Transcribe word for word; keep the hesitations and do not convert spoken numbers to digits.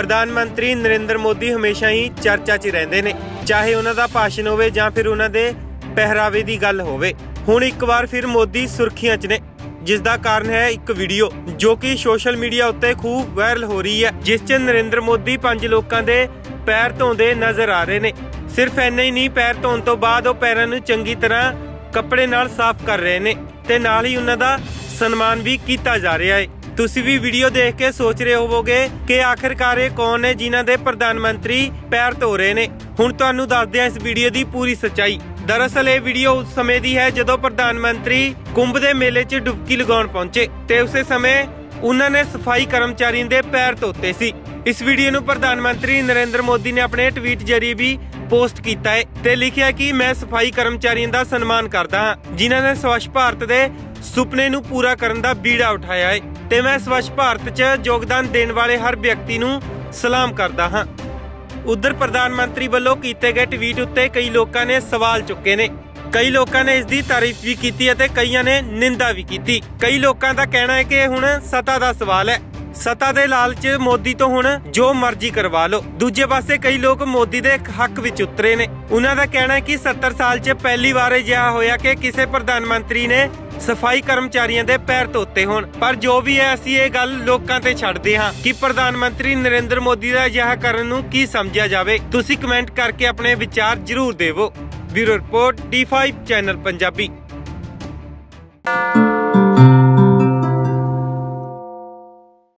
प्रधान मंत्री नरेंद्र मोदी हमेशा ही चर्चा च रहिंदे ने, चाहे उन्हां दा भाषण होवे जां फिर उन्हां दे पहरावे दी गल होवे। हुण एक बार फिर मोदी सुर्खियां च ने, जिस दा कारण है एक वीडियो जो कि सोशल मीडिया उत्ते खूब वायरल हो रही है, जिस च नरेंद्र मोदी पंज लोकां दे पैर धोंदे नजर आ रहे ने। सिर्फ इन्ना ही नहीं, पैर धोण तो बाद वो पैरां नूं चंगी तरह कपड़े नाल साफ कर रहे ने ते नाल ही उन्हां दा सन्मान भी कीता जा रहा है। तुसी भी वीडियो देख के सोच रहे होवोगे कि आखिरकार ये कौन है जिन्हां दे प्रधानमंत्री पैर धो रहे ने। हुण तुहानूं दसदे हां इस वीडियो दी पूरी सच्चाई। दरअसल ये वीडियो उस समय दी है जदों प्रधानमंत्री कुंभ दे मेले च डुबकी लगाउण पहुंचे ते उसे समय उन्होंने सफाई कर्मचारियों दे पैर धोते सी। इस वीडियो नूं प्रधानमंत्री नरेंद्र मोदी ने अपने ट्वीट जरिए भी पोस्ट किया है ते लिखिया कि मैं सफाई कर्मचारियों का सन्मान करदा हां जिन्हां ने स्वच्छ भारत दे सुपने नूं पूरा करन दा बीड़ा उठाया है ते मैं स्वच्छ भारत च योगदान देने वाले हर व्यक्ति नूं सलाम करदा हां। उधर प्रधानमंत्री वालों कीते गए ट्वीट उत्ते कई लोगों ने सवाल चुके ने। कई लोगों ने इसकी तारीफ भी की है ते कईयां ने निंदा भी की। कई लोगों का कहना है कि हुण सत्ता दा सवाल है, सत्ता दे लालच मोदी तो हुण जो मर्जी करवा लो। दूजे पासे कई लोग मोदी दे हक विच उतरे ने। उन्हां दा कहना है कि सत्तर साल च पहली बार अजिहा होया कि किसी प्रधानमंत्री ने सफाई कर्मचारियों दे पैर धोते होण। पर जो भी है असीं ये गल लोकां ते छड्डदे हां कि प्रधानमंत्री नरेंद्र मोदी दा अजिहा करन नूं की समझिया जावे। तुसीं कमेंट करके अपने विचार जरूर देवो। Bureau report D five channel Punjabi.